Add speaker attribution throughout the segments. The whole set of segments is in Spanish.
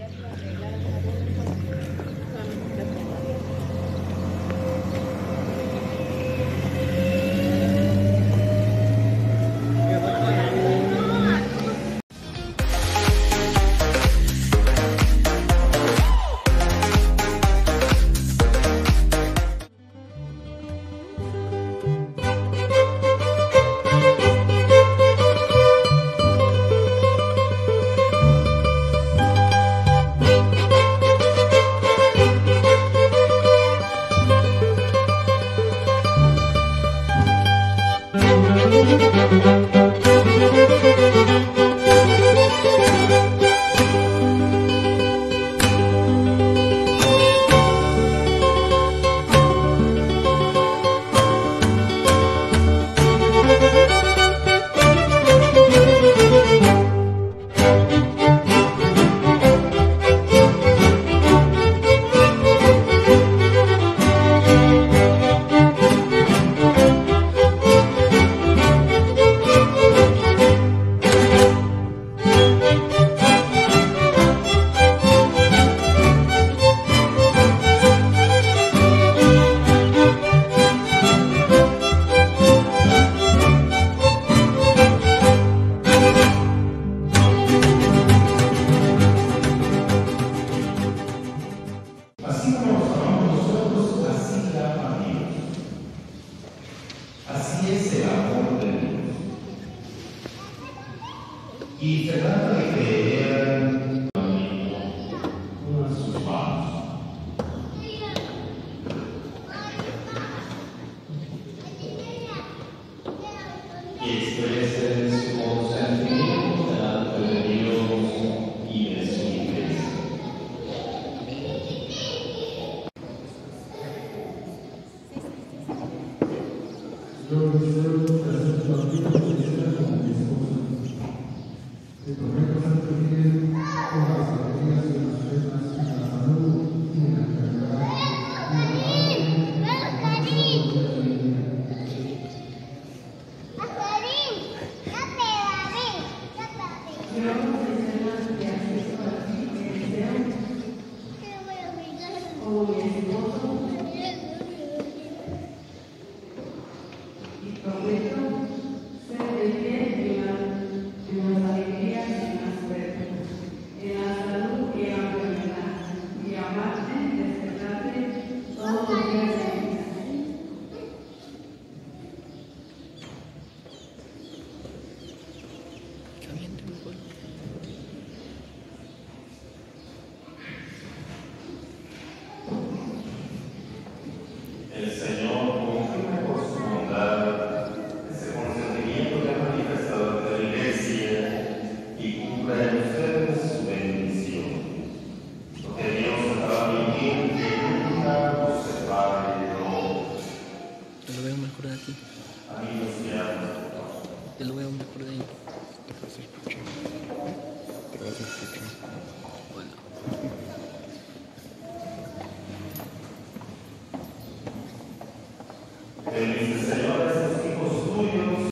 Speaker 1: Y se trata de que eran uno de sus manos. Y expresen su consentimiento delante de Dios y de su iglesia.
Speaker 2: Yo deseo hacer tu vida como mi esposa. Te prometo sentir todas las alegrías y las penas, y la salud y la enfermedad, y la
Speaker 1: El Señor confirma por su bondad ese consentimiento que ha manifestado ante la Iglesia y cumpla en ustedes su bendición. Porque Dios está viviendo y nunca nos separe de todos.
Speaker 3: Yo lo veo mejor de aquí.
Speaker 1: Amigos y hermanos.
Speaker 3: Yo lo veo mejor de ahí. Bueno.
Speaker 1: Bendice, Señor, a estos hijos tuyos.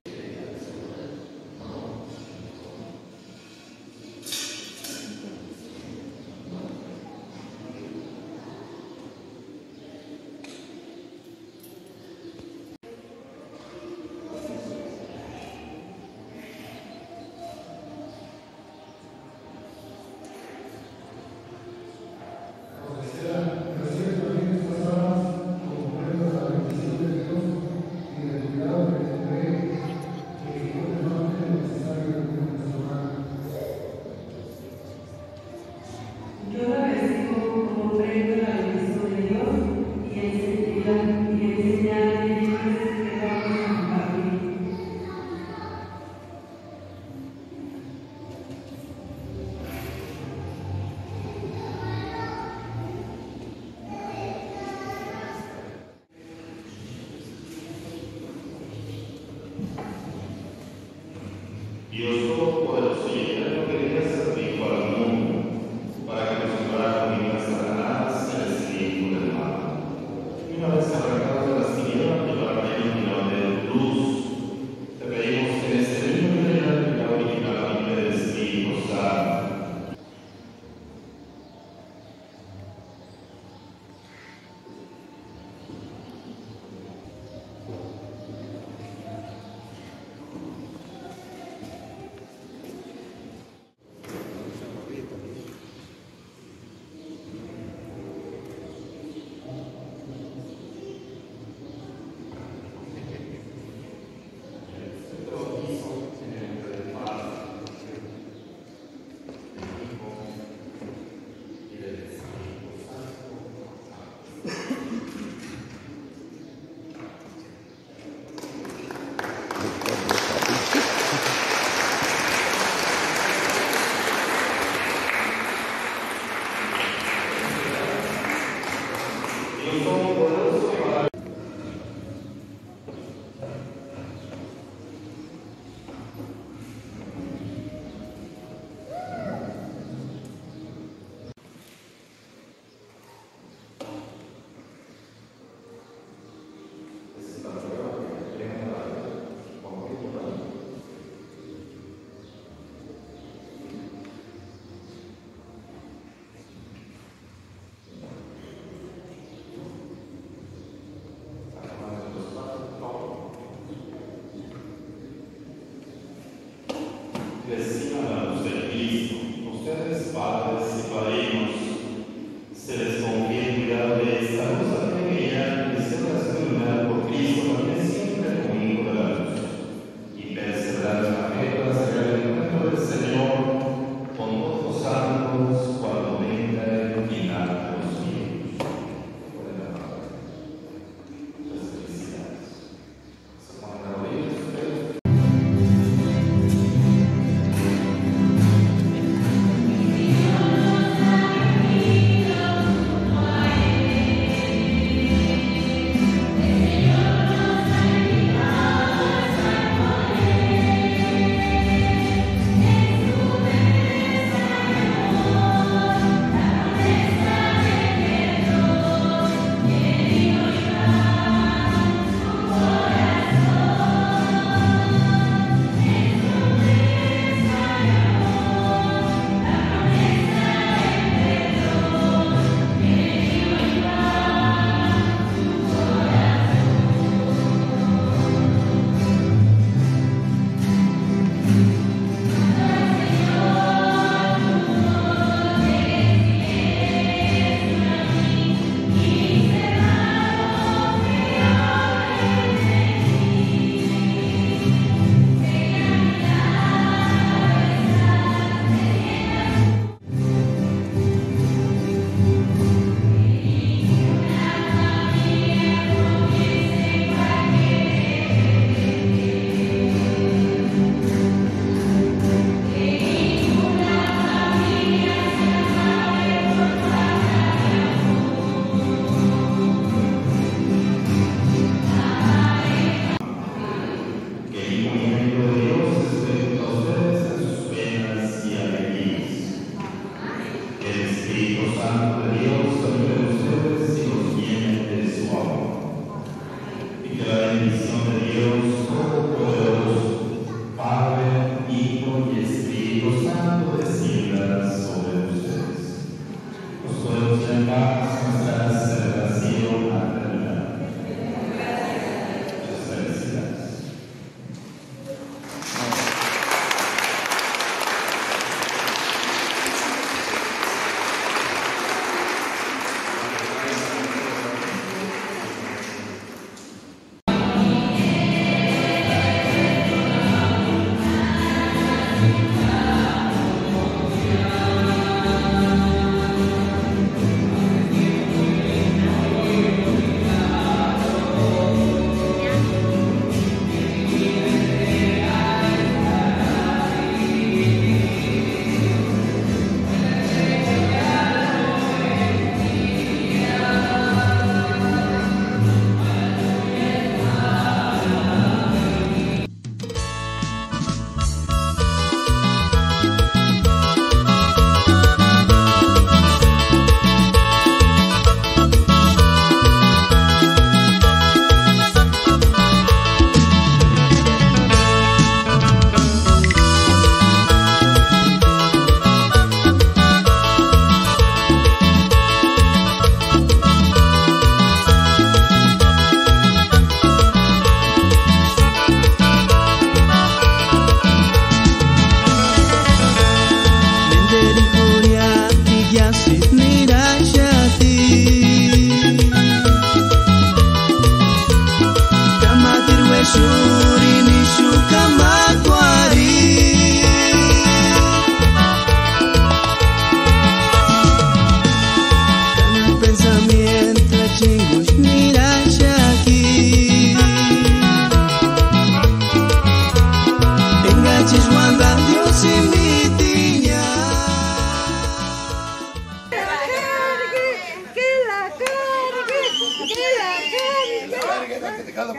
Speaker 2: Recibe también estas almas como prenda de la bendición de Dios
Speaker 1: Reciban la luz de Cristo. Ustedes, padres y padrinos, se les confía el cuidado de esta luz alegría y se las iluminar por Cristo, también siempre como hijo de la luz, y perseverar en la fe para sacar el encuentro del Señor con todos los santos cuando venga el final de los tiempos. Por el amor. Muchas felicidades. Se ponen a oír ustedes.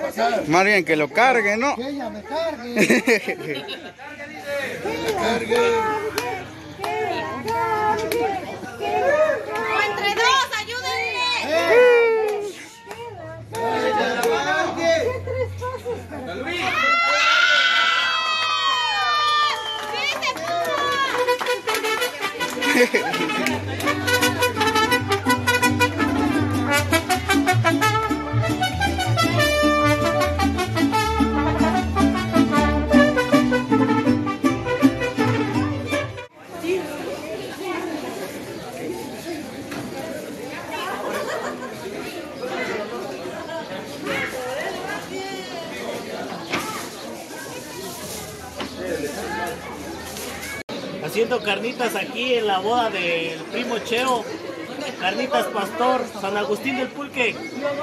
Speaker 4: Más bien que lo cargue, ¿no?
Speaker 2: Que ella me cargue.
Speaker 5: Entre dos, ayúdenle.
Speaker 6: Haciendo carnitas aquí en la boda del primo Cheo. Carnitas Pastor, San Agustín del Pulque.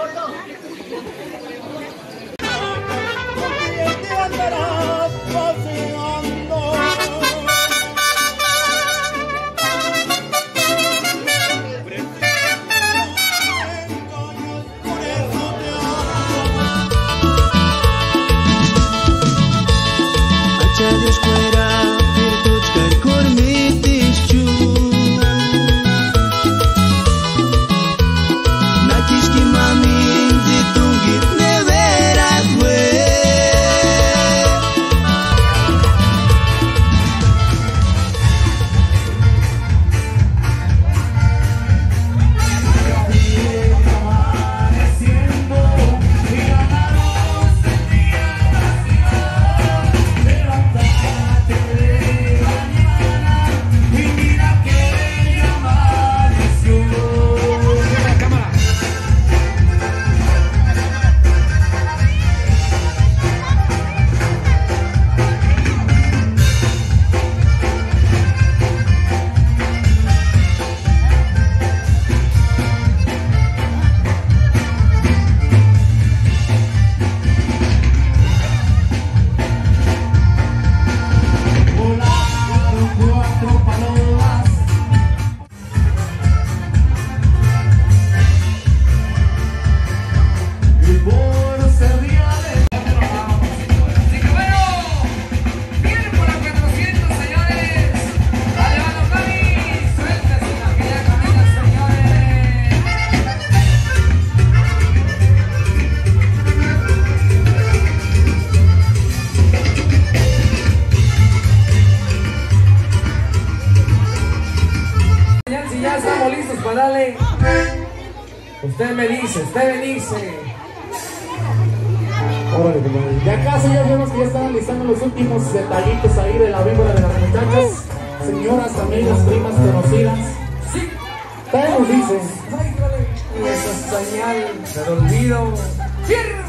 Speaker 7: Ya estamos listos para darle. Usted me dice. Órale, compadre. Ya casi ya vemos que ya están listando los últimos detallitos ahí de la víbora de las muchachas. Señoras, amigas, primas, conocidas. Sí. Todo nos dice. Y esa señal del olvido. ¡Cierra!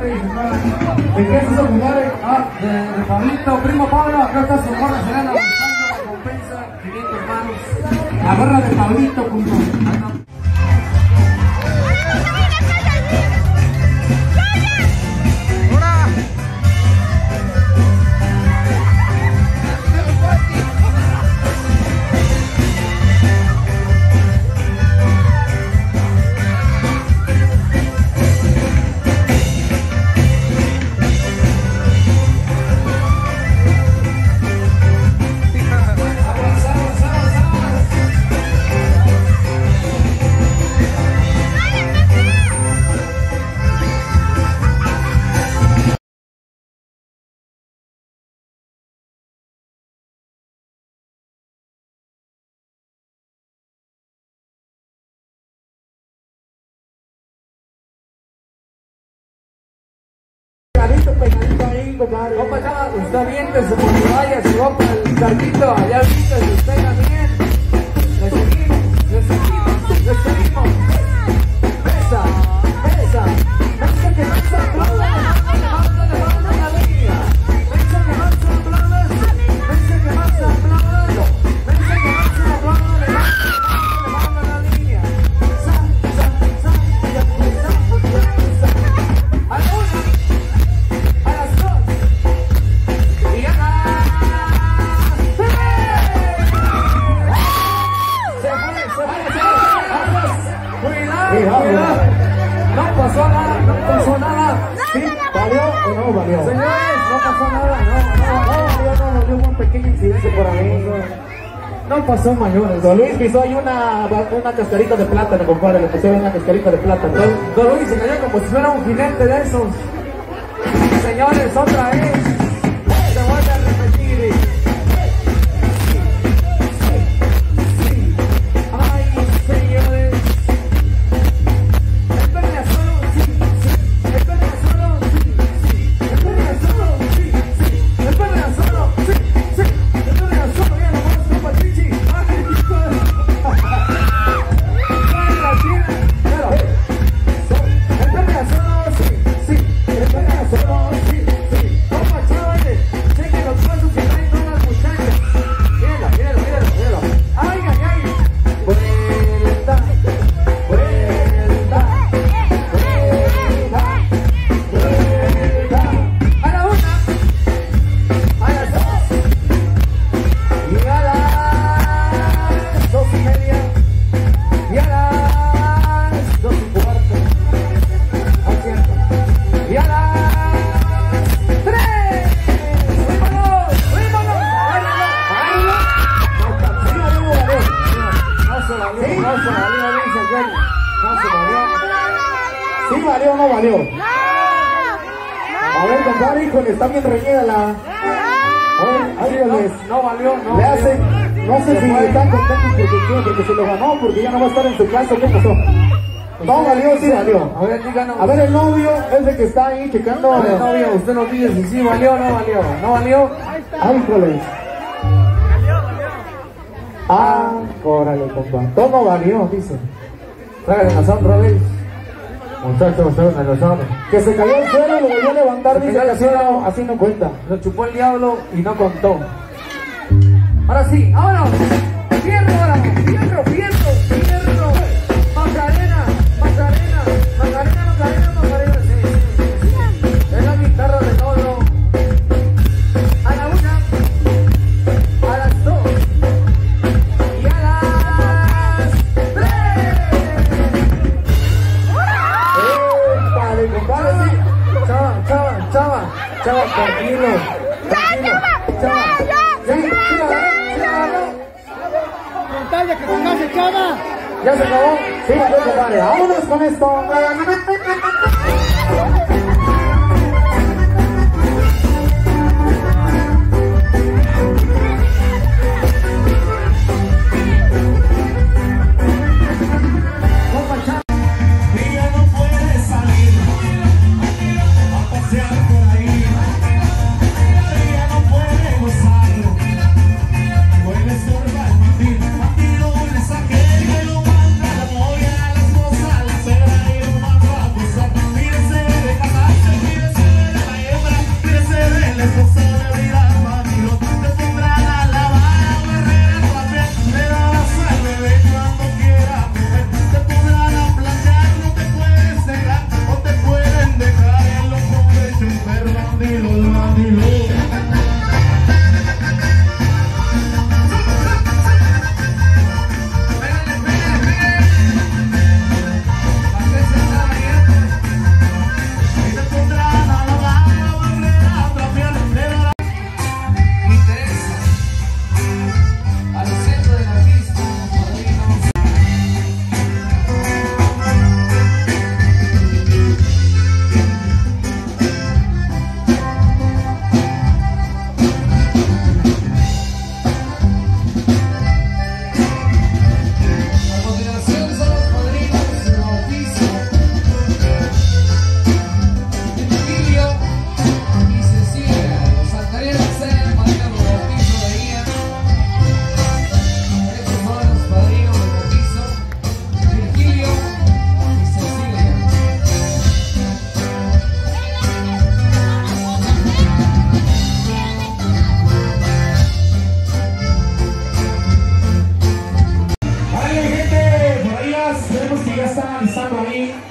Speaker 7: ¿De qué es eso, compadre? Ah, de Pablito, primo Pablo, acá está su gorra serena buscando la recompensa, 500 manos. La gorra de Pablito, compadre. Pegadito ahí, compadre. Compa, ya, usted viente su vaya, se va para el carrito, allá viste, se pega bien. Le seguimos, le seguimos, le seguimos. Pesa, pesa. Pesa que no se aplauda, levanta la línea. Pesa que no se aplauda, pesa que no se aplauda. Pesa que no se aplauda, levanta la línea. Pesa, pesa, pesa, ya pesa, pesa. A la una. No pasó nada, no pasó nada. ¿Sí? ¿Valió o no valió? Señores, no pasó nada, no valió un pequeño incidente por ahí. No pasó mayores. Don Luis pisó ahí una cascarita de plátano, compadre, le pusieron una cascarita de plátano. Don Luis se cayó como si fuera un jinete de esos. Señores, otra vez, se vuelve a repetir. Ay, señores. ¿Sí valió o no valió? A ver, compadre, híjole, está bien reñida la... A ver, ayúdales. No valió, no. Le hacen, no sé si están contentos porque se lo ganó, porque ya no va a estar en su casa. ¿Qué pasó? No valió, sí valió. A ver, díganos. A ver, el novio es el que está ahí checando. El novio, usted nos dice si sí valió o no valió. ¿No valió? Ay, híjole. Ah, órale, compa. Todo valió, dice. Tráigale la sombra, ¿ves? Muchachos, ustedes me lo saben. Que se cayó al suelo, lo volvió a levantar, dice que así no cuenta. Lo chupó el diablo y no contó. Ahora sí, ahora. Fierro, ahora. Fierro, fierro, fierro. Macarena, Macarena, Macarena, Macarena, Macarena. Sí. Es la guitarra de todo. A la una, a las dos y a las tres. Vale, compadre, sí. Chava, tranquilo. Chava. Sí,
Speaker 2: Montaña, que se case, Chava.
Speaker 7: ¿Ya se acabó? Sí, compadre. Vámonos con esto.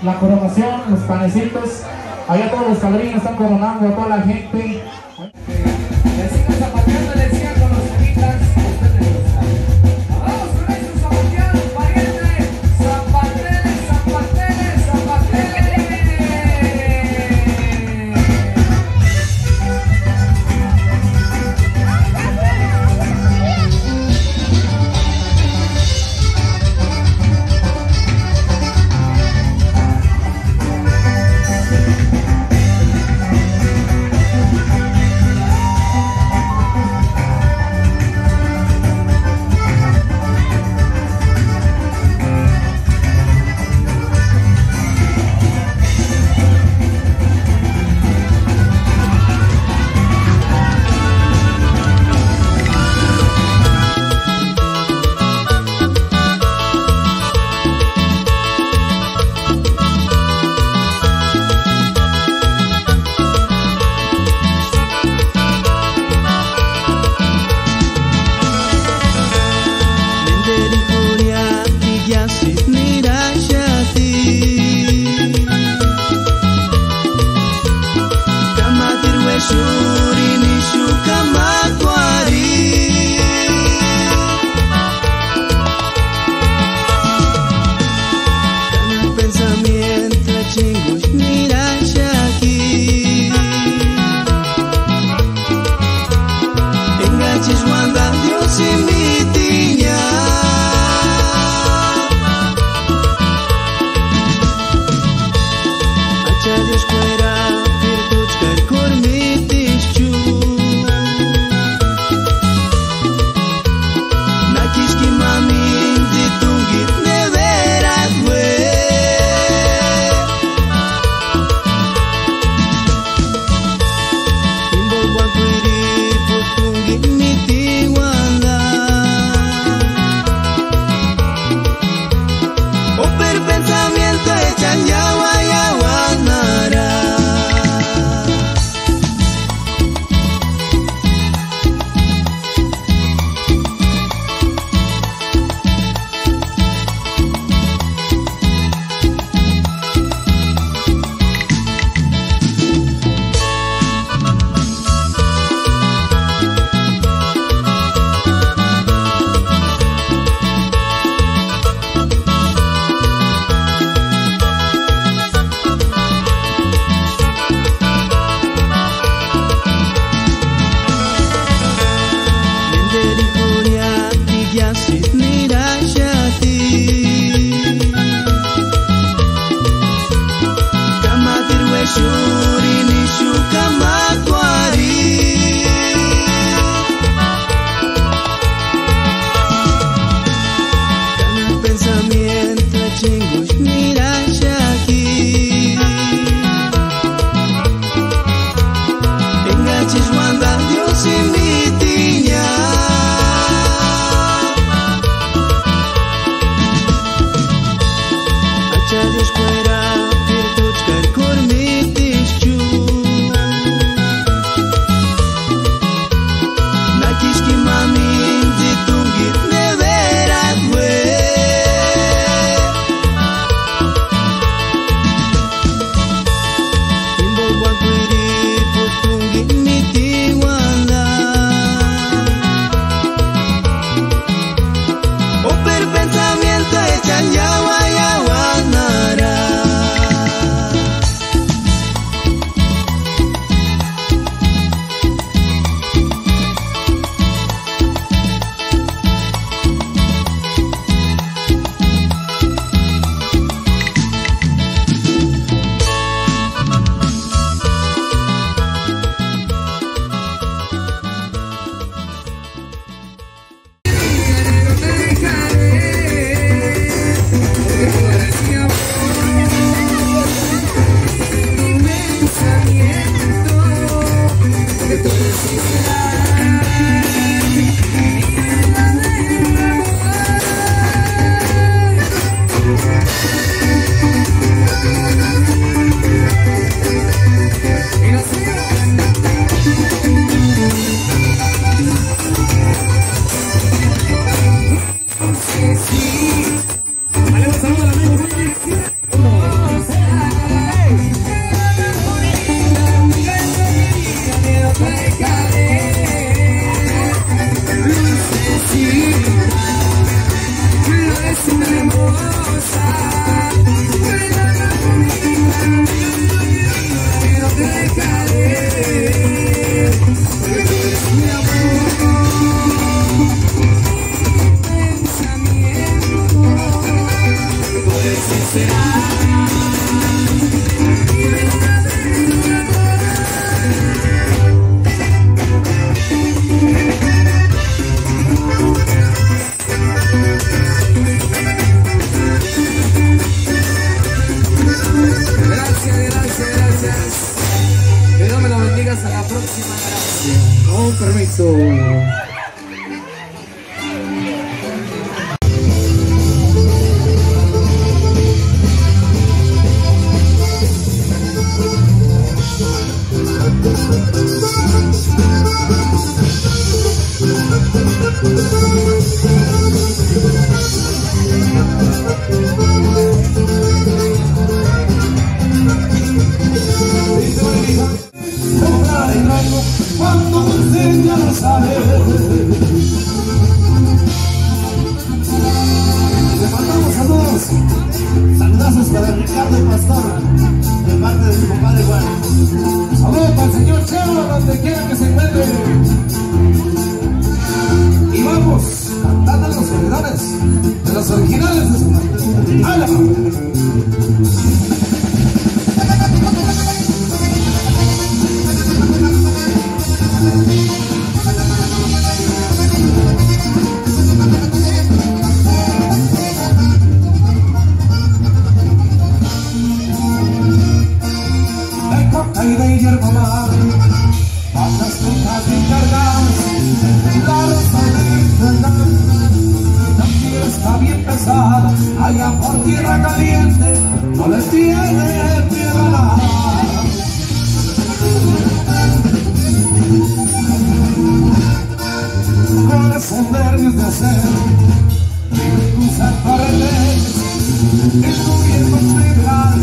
Speaker 7: la coronación, los panecitos. Allá todos los padrinos están coronando a toda la gente. Les sigan zapateando, les sigan con los semitas. Vamos con eso, zapateados, pariente. Zapateles, zapateles, zapateles. Vale, un saludo al amigo Willy. 1, 2, 3. Hasta la próxima, gracias. Con permiso.
Speaker 2: Cuando me enseñan a saber, le mandamos saludos, saludazos para Ricardo y Pastor, de parte de su compadre Juan. Saludos para el señor Cheo, donde quiera que se encuentre. Y vamos cantando los seguidores de los originales de su madre. ¡Hala! Y de hierba mar, patas frutas bien cargadas, la rosa de la tierra está bien pesada, allá por tierra caliente, no le tiene miedo a nada. Con esos nervios de hacer, cruzar paredes, estuviendo pegar.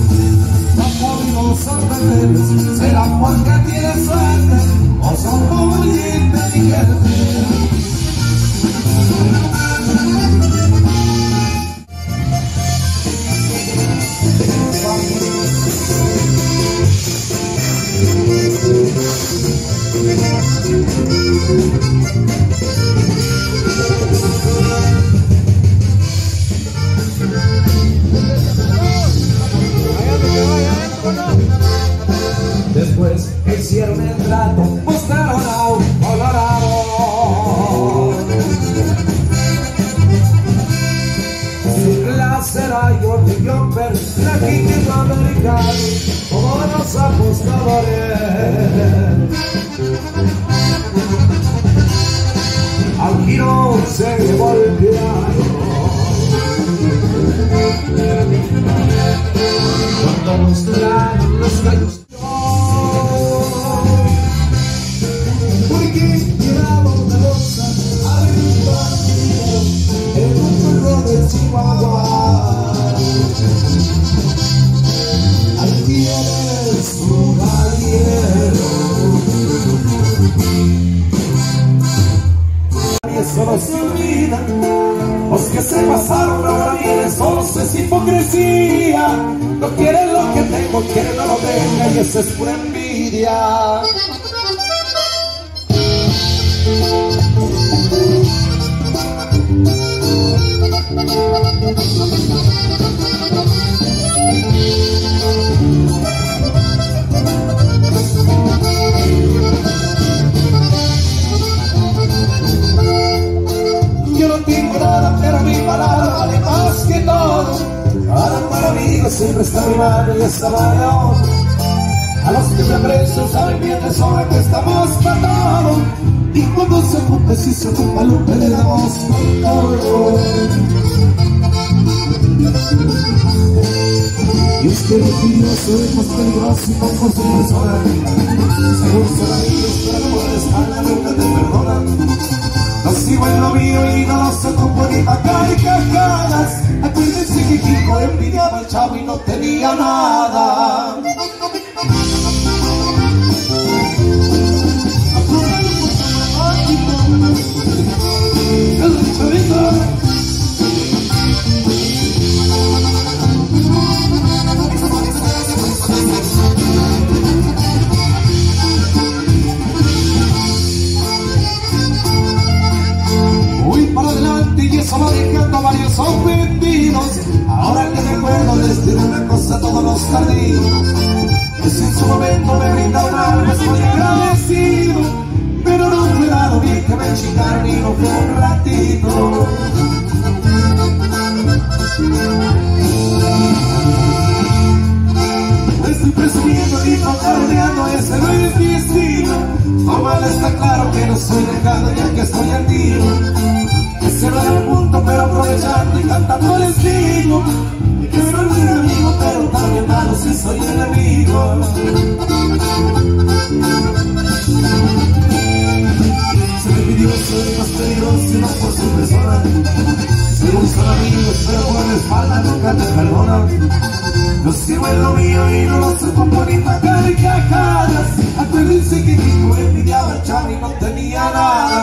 Speaker 2: No sorprenderles, será porque tiene suerte o son muy inteligentes. Después hicieron el trato, mostraron a un colorado. Su clase era Jordi Jumper, trajín americano, como los apostadores. Al giro se llevó el piano. Cuando mostraron los gallos, porque llevaba una bolsa arriba en un pueblo de Chihuahua. Ahí tienes su gallero. Y eso no se olvida. Los que se pasaron ahora vienen, solos es hipocresía. No quieren lo que tengo, quieren no lo tenga, y eso es pura envidia. Yo no tengo nada, pero mi palabra vale más que todo. Ahora para mí siempre está mi mano y esta mano. A los que me aprecian saben bien de sobra que estamos para todo. Y cuando se ocupe, si se ocupa, Lupe le damos con todo. Y usted orgulloso es más peligroso y con su persona. Según son amigos, pero por la espalda nunca te perdonan. No sigo en lo mío y no se compone acá y cajadas. Acuérdense que Kiko envidiaba al chavo y no tenía nada. El chavito.
Speaker 8: ese no es mi estilo. Tómala, está claro que no soy dejado ya que estoy al tiro. Que se va al punto pero aprovechando y cantando les digo que soy un amigo pero también malo si soy enemigo. Se me pidió soy más peligroso y no por su persona. Según son amigos pero por la espalda nunca te perdonan. No sigo en lo mío y no lo supo bonita carcajadas. Acuérdense que dijo envidiaba al chavo y no tenía nada.